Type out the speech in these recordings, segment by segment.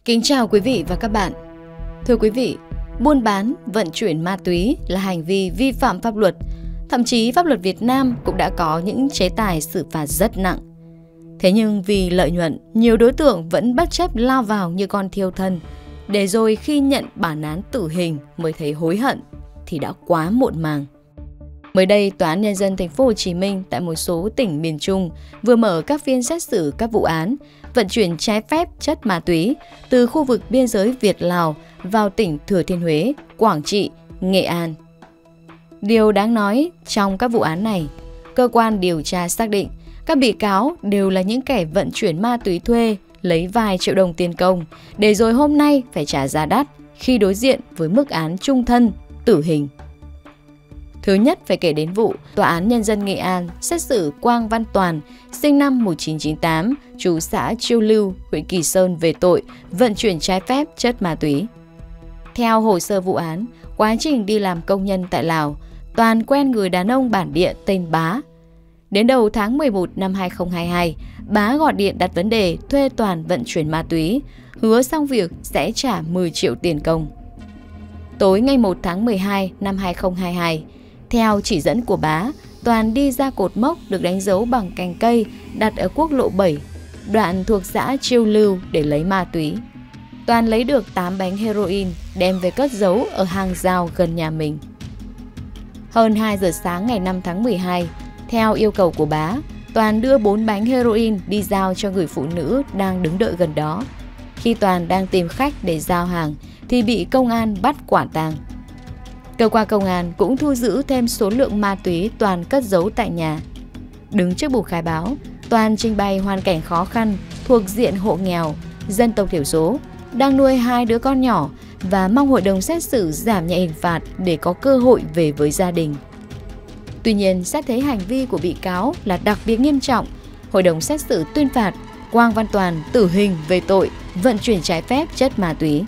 Kính chào quý vị và các bạn. Thưa quý vị, buôn bán, vận chuyển ma túy là hành vi vi phạm pháp luật. Thậm chí pháp luật Việt Nam cũng đã có những chế tài xử phạt rất nặng. Thế nhưng vì lợi nhuận, nhiều đối tượng vẫn bất chấp lao vào như con thiêu thân, để rồi khi nhận bản án tử hình mới thấy hối hận thì đã quá muộn màng. Mới đây, Tòa án Nhân dân Thành phố Hồ Chí Minh tại một số tỉnh miền Trung vừa mở các phiên xét xử các vụ án vận chuyển trái phép chất ma túy từ khu vực biên giới Việt-Lào vào tỉnh Thừa Thiên Huế, Quảng Trị, Nghệ An. Điều đáng nói, trong các vụ án này, cơ quan điều tra xác định các bị cáo đều là những kẻ vận chuyển ma túy thuê, lấy vài triệu đồng tiền công, để rồi hôm nay phải trả giá đắt khi đối diện với mức án chung thân, tử hình. Thứ nhất phải kể đến vụ Tòa án Nhân dân Nghệ An xét xử Quang Văn Toàn, sinh năm 1998, trú xã Chiêu Lưu, huyện Kỳ Sơn về tội vận chuyển trái phép chất ma túy. Theo hồ sơ vụ án, quá trình đi làm công nhân tại Lào, Toàn quen người đàn ông bản địa tên Bá. Đến đầu tháng 11 năm 2022, Bá gọi điện đặt vấn đề thuê Toàn vận chuyển ma túy, hứa xong việc sẽ trả 10 triệu tiền công. Tối ngày 1 tháng 12 năm 2022, theo chỉ dẫn của Bá, Toàn đi ra cột mốc được đánh dấu bằng cành cây đặt ở quốc lộ 7, đoạn thuộc xã Chiêu Lưu để lấy ma túy. Toàn lấy được 8 bánh heroin đem về cất giấu ở hàng rào gần nhà mình. Hơn 2 giờ sáng ngày 5 tháng 12, theo yêu cầu của Bá, Toàn đưa 4 bánh heroin đi giao cho người phụ nữ đang đứng đợi gần đó. Khi Toàn đang tìm khách để giao hàng thì bị công an bắt quả tang. Cơ quan công an cũng thu giữ thêm số lượng ma túy Toàn cất giấu tại nhà. Đứng trước bục khai báo, Toàn trình bày hoàn cảnh khó khăn, thuộc diện hộ nghèo, dân tộc thiểu số, đang nuôi 2 đứa con nhỏ và mong hội đồng xét xử giảm nhẹ hình phạt để có cơ hội về với gia đình. Tuy nhiên, xét thấy hành vi của bị cáo là đặc biệt nghiêm trọng, hội đồng xét xử tuyên phạt Quang Văn Toàn tử hình về tội vận chuyển trái phép chất ma túy.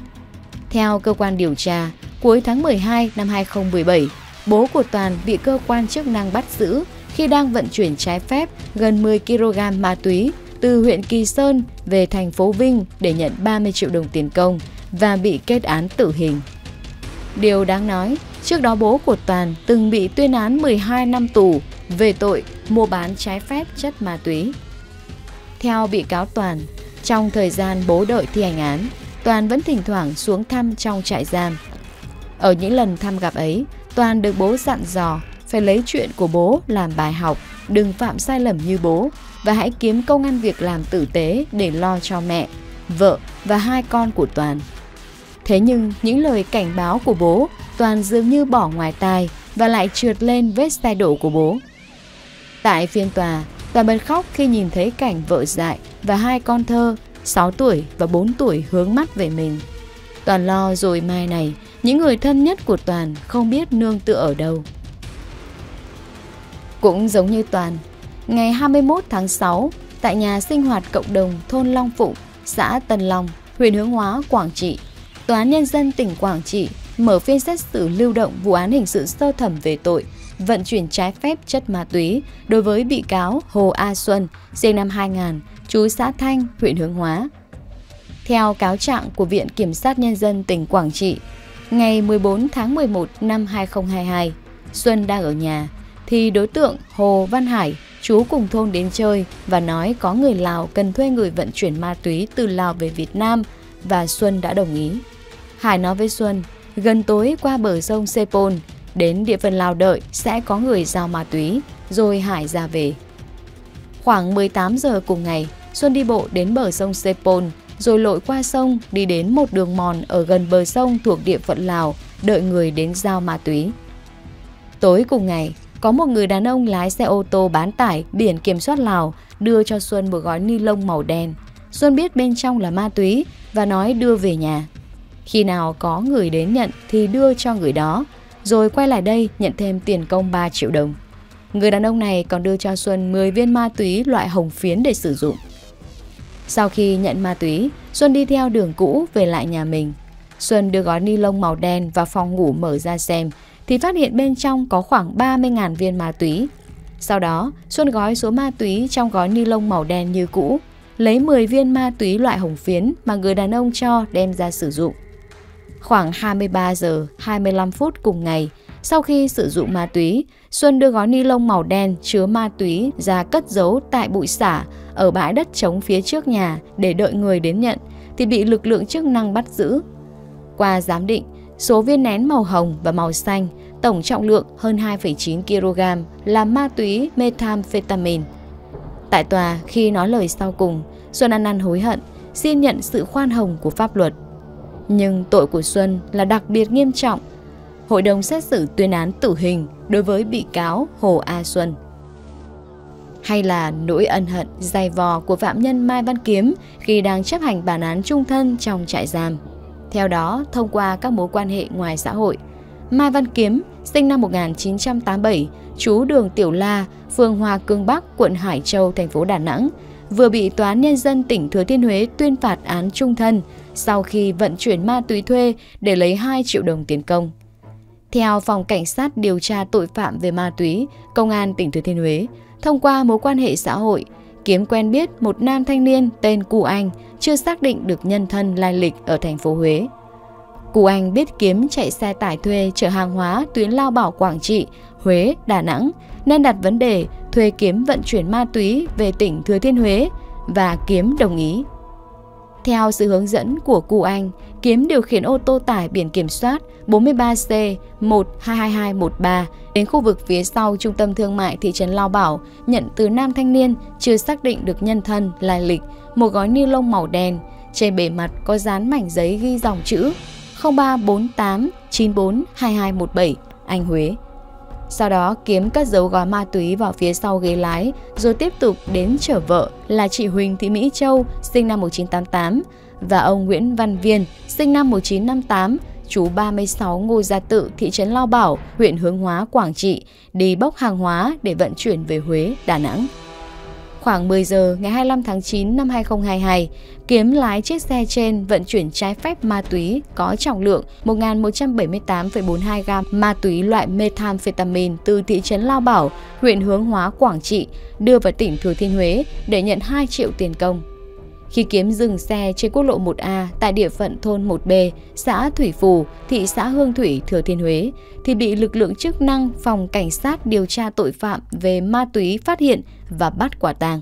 Theo cơ quan điều tra, cuối tháng 12 năm 2017, bố của Toàn bị cơ quan chức năng bắt giữ khi đang vận chuyển trái phép gần 10 kg ma túy từ huyện Kỳ Sơn về thành phố Vinh để nhận 30 triệu đồng tiền công và bị kết án tử hình. Điều đáng nói, trước đó bố của Toàn từng bị tuyên án 12 năm tù về tội mua bán trái phép chất ma túy. Theo bị cáo Toàn, trong thời gian bố đợi thi hành án, Toàn vẫn thỉnh thoảng xuống thăm trong trại giam. Ở những lần thăm gặp ấy, Toàn được bố dặn dò phải lấy chuyện của bố làm bài học, đừng phạm sai lầm như bố và hãy kiếm công ăn việc làm tử tế để lo cho mẹ, vợ và 2 con của Toàn. Thế nhưng những lời cảnh báo của bố, Toàn dường như bỏ ngoài tai và lại trượt lên vết xe đổ của bố. Tại phiên tòa, Toàn bật khóc khi nhìn thấy cảnh vợ dại và 2 con thơ 6 tuổi và 4 tuổi hướng mắt về mình. Toàn lo rồi mai này, những người thân nhất của Toàn không biết nương tựa ở đâu. Cũng giống như Toàn, ngày 21 tháng 6, tại nhà sinh hoạt cộng đồng thôn Long Phụng, xã Tân Long, huyện Hướng Hóa, Quảng Trị, Tòa án Nhân dân tỉnh Quảng Trị mở phiên xét xử lưu động vụ án hình sự sơ thẩm về tội vận chuyển trái phép chất ma túy đối với bị cáo Hồ A Xuân, sinh năm 2000, trú xã Thanh, huyện Hướng Hóa. Theo cáo trạng của Viện Kiểm sát Nhân dân tỉnh Quảng Trị, ngày 14 tháng 11 năm 2022, Xuân đang ở nhà, thì đối tượng Hồ Văn Hải, trú cùng thôn đến chơi và nói có người Lào cần thuê người vận chuyển ma túy từ Lào về Việt Nam và Xuân đã đồng ý. Hải nói với Xuân, gần tối qua bờ sông Sepol, đến địa phận Lào đợi sẽ có người giao ma túy, rồi Hải ra về. Khoảng 18 giờ cùng ngày, Xuân đi bộ đến bờ sông Sepol, rồi lội qua sông đi đến một đường mòn ở gần bờ sông thuộc địa phận Lào, đợi người đến giao ma túy. Tối cùng ngày, có một người đàn ông lái xe ô tô bán tải biển kiểm soát Lào đưa cho Xuân một gói ni lông màu đen. Xuân biết bên trong là ma túy và nói đưa về nhà. Khi nào có người đến nhận thì đưa cho người đó, rồi quay lại đây nhận thêm tiền công 3 triệu đồng. Người đàn ông này còn đưa cho Xuân 10 viên ma túy loại hồng phiến để sử dụng. Sau khi nhận ma túy, Xuân đi theo đường cũ về lại nhà mình. Xuân đưa gói ni lông màu đen vào phòng ngủ mở ra xem thì phát hiện bên trong có khoảng 30.000 viên ma túy. Sau đó, Xuân gói số ma túy trong gói ni lông màu đen như cũ, lấy 10 viên ma túy loại hồng phiến mà người đàn ông cho đem ra sử dụng. Khoảng 23 giờ 25 phút cùng ngày, sau khi sử dụng ma túy, Xuân đưa gói ni lông màu đen chứa ma túy ra cất giấu tại bụi xả ở bãi đất trống phía trước nhà để đợi người đến nhận thì bị lực lượng chức năng bắt giữ. Qua giám định, số viên nén màu hồng và màu xanh, tổng trọng lượng hơn 2,9 kg là ma túy methamphetamine. Tại tòa, khi nói lời sau cùng, Xuân ăn năn hối hận, xin nhận sự khoan hồng của pháp luật. Nhưng tội của Xuân là đặc biệt nghiêm trọng. Hội đồng xét xử tuyên án tử hình đối với bị cáo Hồ A Xuân. Hay là nỗi ân hận dày vò của phạm nhân Mai Văn Kiếm khi đang chấp hành bản án chung thân trong trại giam. Theo đó, thông qua các mối quan hệ ngoài xã hội, Mai Văn Kiếm, sinh năm 1987, trú đường Tiểu La, phường Hòa Cương Bắc, quận Hải Châu, thành phố Đà Nẵng, vừa bị Tòa án Nhân dân tỉnh Thừa Thiên Huế tuyên phạt án chung thân sau khi vận chuyển ma túy thuê để lấy 2 triệu đồng tiền công. Theo Phòng Cảnh sát điều tra tội phạm về ma túy, Công an tỉnh Thừa Thiên Huế, thông qua mối quan hệ xã hội, Kiếm quen biết một nam thanh niên tên Cù Anh, chưa xác định được nhân thân lai lịch ở thành phố Huế. Cù Anh biết Kiếm chạy xe tải thuê chở hàng hóa tuyến Lao Bảo Quảng Trị, Huế, Đà Nẵng nên đặt vấn đề thuê Kiếm vận chuyển ma túy về tỉnh Thừa Thiên Huế và Kiếm đồng ý. Theo sự hướng dẫn của Cù Anh, Kiếm điều khiển ô tô tải biển kiểm soát 43C122213 đến khu vực phía sau trung tâm thương mại thị trấn Lao Bảo, nhận từ nam thanh niên chưa xác định được nhân thân lai lịch một gói ni lông màu đen, trên bề mặt có dán mảnh giấy ghi dòng chữ 0348942217 Anh Huế. Sau đó Kiếm cất giấu gói ma túy vào phía sau ghế lái, rồi tiếp tục đến chở vợ là chị Huỳnh Thị Mỹ Châu, sinh năm 1988, và ông Nguyễn Văn Viên, sinh năm 1958, trú 36 Ngô Gia Tự, thị trấn Lao Bảo, huyện Hướng Hóa, Quảng Trị, đi bốc hàng hóa để vận chuyển về Huế, Đà Nẵng. Khoảng 10 giờ ngày 25 tháng 9 năm 2022, Kiếm lái chiếc xe trên vận chuyển trái phép ma túy có trọng lượng 1.178,42 gam ma túy loại methamphetamine từ thị trấn Lao Bảo, huyện Hướng Hóa, Quảng Trị, đưa vào tỉnh Thừa Thiên Huế để nhận 2 triệu tiền công. Khi Kiếm dừng xe trên quốc lộ 1A tại địa phận thôn 1B, xã Thủy Phù, thị xã Hương Thủy, Thừa Thiên Huế, thì bị lực lượng chức năng Phòng Cảnh sát điều tra tội phạm về ma túy phát hiện và bắt quả tang.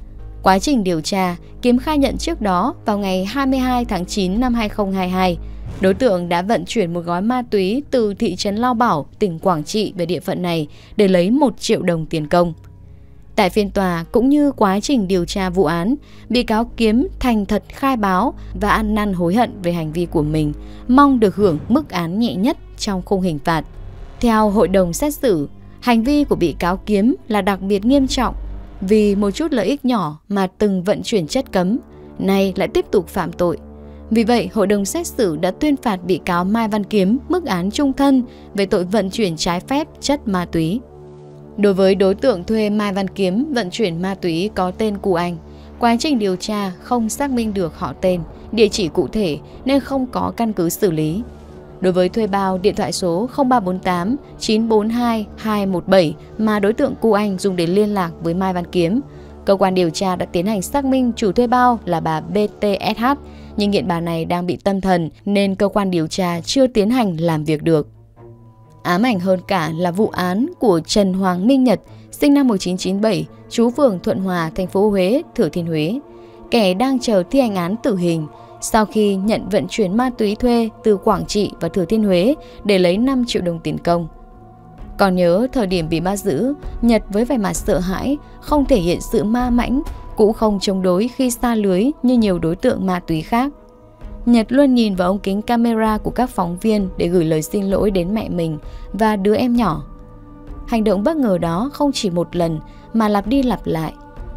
Quá trình điều tra, Kiếm khai nhận trước đó vào ngày 22 tháng 9 năm 2022, đối tượng đã vận chuyển một gói ma túy từ thị trấn Lao Bảo, tỉnh Quảng Trị về địa phận này để lấy 1 triệu đồng tiền công. Tại phiên tòa cũng như quá trình điều tra vụ án, bị cáo Kiếm thành thật khai báo và ăn năn hối hận về hành vi của mình, mong được hưởng mức án nhẹ nhất trong khung hình phạt. Theo hội đồng xét xử, hành vi của bị cáo Kiếm là đặc biệt nghiêm trọng vì một chút lợi ích nhỏ mà từng vận chuyển chất cấm, nay lại tiếp tục phạm tội. Vì vậy, hội đồng xét xử đã tuyên phạt bị cáo Mai Văn Kiếm mức án chung thân về tội vận chuyển trái phép chất ma túy. Đối với đối tượng thuê Mai Văn Kiếm vận chuyển ma túy có tên Cù Anh, quá trình điều tra không xác minh được họ tên, địa chỉ cụ thể nên không có căn cứ xử lý. Đối với thuê bao điện thoại số 0348 942 217 mà đối tượng Cù Anh dùng để liên lạc với Mai Văn Kiếm, cơ quan điều tra đã tiến hành xác minh chủ thuê bao là bà BTSH, nhưng hiện bà này đang bị tâm thần nên cơ quan điều tra chưa tiến hành làm việc được. Ám ảnh hơn cả là vụ án của Trần Hoàng Minh Nhật, sinh năm 1997, trú phường Thuận Hòa, thành phố Huế, Thừa Thiên Huế, kẻ đang chờ thi hành án tử hình sau khi nhận vận chuyển ma túy thuê từ Quảng Trị và Thừa Thiên Huế để lấy 5 triệu đồng tiền công. Còn nhớ thời điểm bị bắt giữ, Nhật với vẻ mặt sợ hãi, không thể hiện sự ma mãnh, cũng không chống đối khi sa lưới như nhiều đối tượng ma túy khác. Nhật luôn nhìn vào ống kính camera của các phóng viên để gửi lời xin lỗi đến mẹ mình và đứa em nhỏ. Hành động bất ngờ đó không chỉ một lần mà lặp đi lặp lại.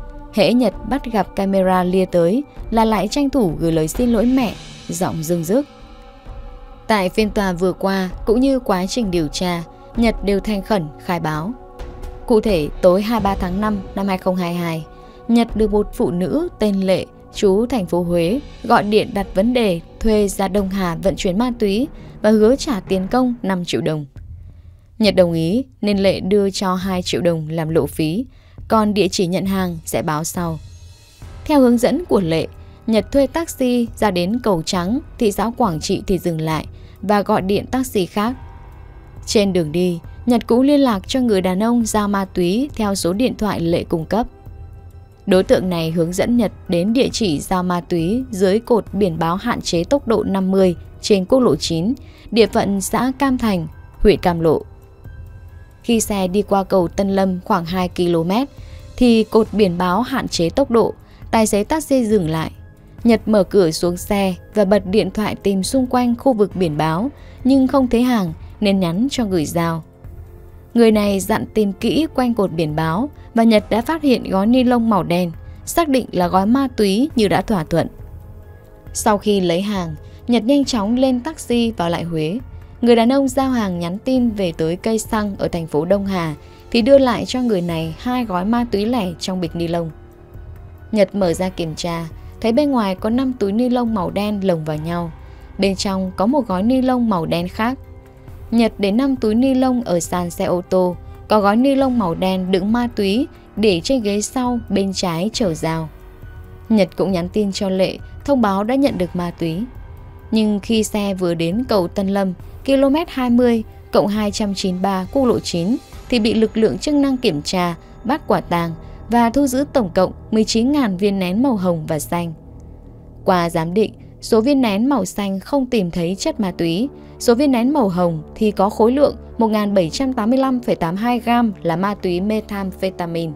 Hễ Nhật bắt gặp camera lia tới là lại tranh thủ gửi lời xin lỗi mẹ, giọng rưng rức. Tại phiên tòa vừa qua cũng như quá trình điều tra, Nhật đều thành khẩn khai báo. Cụ thể, tối 23 tháng 5 năm 2022, Nhật được một phụ nữ tên Lệ, trú thành phố Huế, gọi điện đặt vấn đề thuê ra Đông Hà vận chuyển ma túy và hứa trả tiền công 5 triệu đồng. Nhật đồng ý nên Lệ đưa cho 2 triệu đồng làm lộ phí, còn địa chỉ nhận hàng sẽ báo sau. Theo hướng dẫn của Lệ, Nhật thuê taxi ra đến Cầu Trắng, thị xã Quảng Trị thì dừng lại và gọi điện taxi khác. Trên đường đi, Nhật cũng liên lạc cho người đàn ông giao ma túy theo số điện thoại Lệ cung cấp. Đối tượng này hướng dẫn Nhật đến địa chỉ giao ma túy dưới cột biển báo hạn chế tốc độ 50 trên quốc lộ 9, địa phận xã Cam Thành, huyện Cam Lộ. Khi xe đi qua cầu Tân Lâm khoảng 2 km thì cột biển báo hạn chế tốc độ, tài xế taxi dừng lại. Nhật mở cửa xuống xe và bật điện thoại tìm xung quanh khu vực biển báo nhưng không thấy hàng nên nhắn cho người giao. Người này dặn tìm kỹ quanh cột biển báo và Nhật đã phát hiện gói ni lông màu đen, xác định là gói ma túy như đã thỏa thuận. Sau khi lấy hàng, Nhật nhanh chóng lên taxi vào lại Huế. Người đàn ông giao hàng nhắn tin về tới cây xăng ở thành phố Đông Hà thì đưa lại cho người này 2 gói ma túy lẻ trong bịch ni lông. Nhật mở ra kiểm tra, thấy bên ngoài có 5 túi ni lông màu đen lồng vào nhau. Bên trong có một gói ni lông màu đen khác. Nhật để 5 túi ni lông ở sàn xe ô tô, có gói ni lông màu đen đựng ma túy để trên ghế sau bên trái chở dao. Nhật cũng nhắn tin cho Lệ thông báo đã nhận được ma túy. Nhưng khi xe vừa đến cầu Tân Lâm, km 20 cộng 293 quốc lộ 9 thì bị lực lượng chức năng kiểm tra, bắt quả tang và thu giữ tổng cộng 19.000 viên nén màu hồng và xanh. Qua giám định, số viên nén màu xanh không tìm thấy chất ma túy, số viên nén màu hồng thì có khối lượng 1.785,82 gram là ma túy methamphetamine.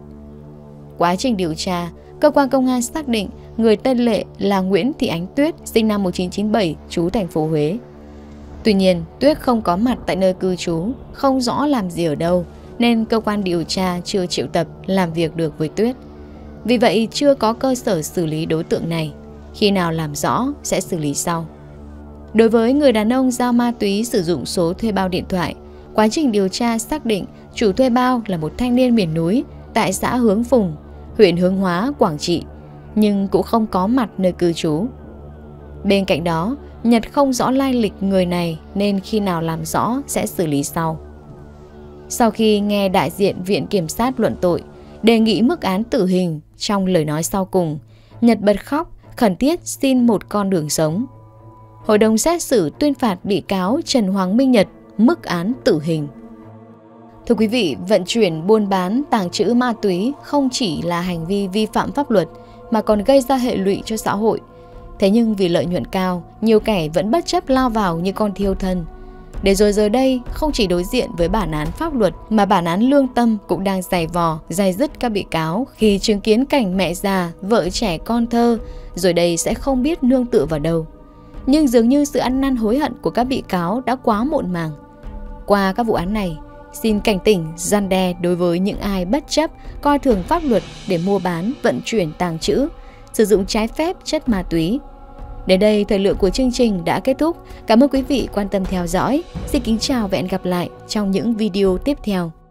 Quá trình điều tra, cơ quan công an xác định người tên Lệ là Nguyễn Thị Ánh Tuyết, sinh năm 1997, trú thành phố Huế. Tuy nhiên, Tuyết không có mặt tại nơi cư trú, không rõ làm gì ở đâu, nên cơ quan điều tra chưa triệu tập làm việc được với Tuyết. Vì vậy, chưa có cơ sở xử lý đối tượng này. Khi nào làm rõ, sẽ xử lý sau. Đối với người đàn ông giao ma túy sử dụng số thuê bao điện thoại, quá trình điều tra xác định chủ thuê bao là một thanh niên miền núi tại xã Hướng Phùng, huyện Hướng Hóa, Quảng Trị, nhưng cũng không có mặt nơi cư trú. Bên cạnh đó, Nhật không rõ lai lịch người này nên khi nào làm rõ sẽ xử lý sau. Sau khi nghe đại diện Viện Kiểm sát luận tội, đề nghị mức án tử hình, trong lời nói sau cùng, Nhật bật khóc, khẩn thiết xin một con đường sống. Hội đồng xét xử tuyên phạt bị cáo Trần Hoàng Minh Nhật mức án tử hình. Thưa quý vị, vận chuyển, buôn bán, tàng trữ ma túy không chỉ là hành vi vi phạm pháp luật mà còn gây ra hệ lụy cho xã hội. Thế nhưng vì lợi nhuận cao, nhiều kẻ vẫn bất chấp lao vào như con thiêu thân. Để rồi giờ đây không chỉ đối diện với bản án pháp luật mà bản án lương tâm cũng đang giày vò, day dứt các bị cáo khi chứng kiến cảnh mẹ già, vợ trẻ con thơ, rồi đây sẽ không biết nương tựa vào đâu. Nhưng dường như sự ăn năn hối hận của các bị cáo đã quá muộn màng. Qua các vụ án này, xin cảnh tỉnh, răn đe đối với những ai bất chấp, coi thường pháp luật để mua bán, vận chuyển, tàng trữ, sử dụng trái phép chất ma túy. Đến đây, thời lượng của chương trình đã kết thúc. Cảm ơn quý vị quan tâm theo dõi. Xin kính chào và hẹn gặp lại trong những video tiếp theo.